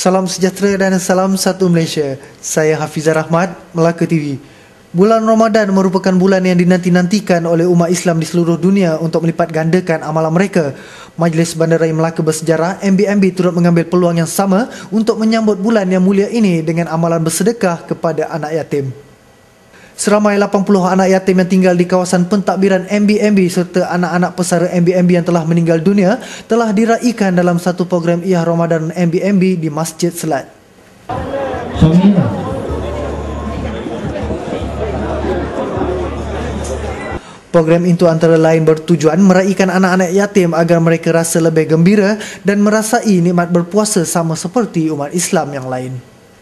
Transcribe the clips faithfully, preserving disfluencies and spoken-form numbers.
Salam sejahtera dan salam satu Malaysia. Saya Hafizah Rahmat, Melaka T V. Bulan Ramadan merupakan bulan yang dinanti-nantikan oleh umat Islam di seluruh dunia untuk melipat gandakan amalan mereka. Majlis Bandaraya Melaka Bersejarah M B M B turut mengambil peluang yang sama untuk menyambut bulan yang mulia ini dengan amalan bersedekah kepada anak yatim. Seramai lapan puluh anak yatim yang tinggal di kawasan pentadbiran M B M B serta anak-anak pesara M B M B yang telah meninggal dunia telah diraikan dalam satu program Iyah Ramadan M B M B di Masjid Selat. Program itu antara lain bertujuan meraikan anak-anak yatim agar mereka rasa lebih gembira dan merasai nikmat berpuasa sama seperti umat Islam yang lain.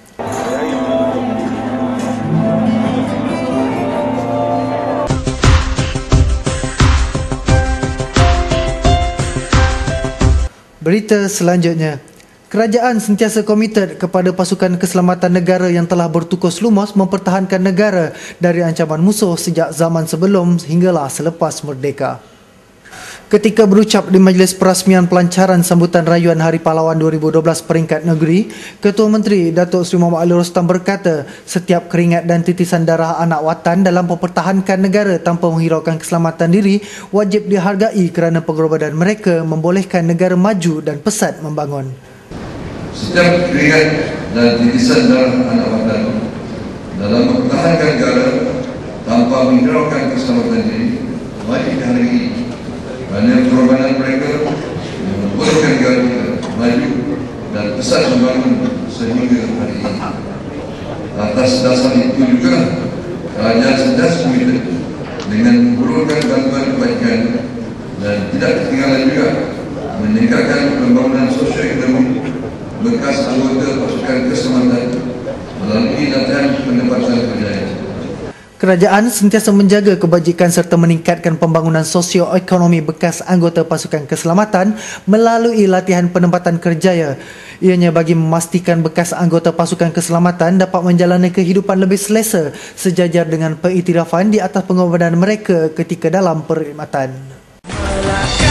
Berita selanjutnya, kerajaan sentiasa komited kepada pasukan keselamatan negara yang telah bertukus lumas mempertahankan negara dari ancaman musuh sejak zaman sebelum hinggalah selepas merdeka. Ketika berucap di Majlis Perasmian Pelancaran Sambutan Rayuan Hari Pahlawan dua ribu dua belas peringkat negeri, Ketua Menteri Datuk Seri Mohamad Ali Rostam berkata, setiap keringat dan titisan darah anak watan dalam mempertahankan negara tanpa menghiraukan keselamatan diri wajib dihargai kerana pengorbanan mereka membolehkan negara maju dan pesat membangun. Setiap keringat dan titisan darah anak watan dalam mempertahankan negara tanpa menghiraukan keselamatan diri wajib dihargai kerana pengorbanan mereka membolehkan negara maju dan pesat membangun sehingga hari ini. Atas dasar itu juga, kerajaan sentiasa komited dengan menghulurkan bantuan kebaikan dan tidak ketinggalan juga meningkatkan pembangunan sosio-ekonomi bekas anggota pasukan keselamatan melalui latihan penempatan kerjaya. Kerajaan sentiasa menjaga kebajikan serta meningkatkan pembangunan sosio-ekonomi bekas anggota pasukan keselamatan melalui latihan penempatan kerjaya. Ianya bagi memastikan bekas anggota pasukan keselamatan dapat menjalani kehidupan lebih selesa sejajar dengan pengiktirafan di atas pengorbanan mereka ketika dalam perkhidmatan.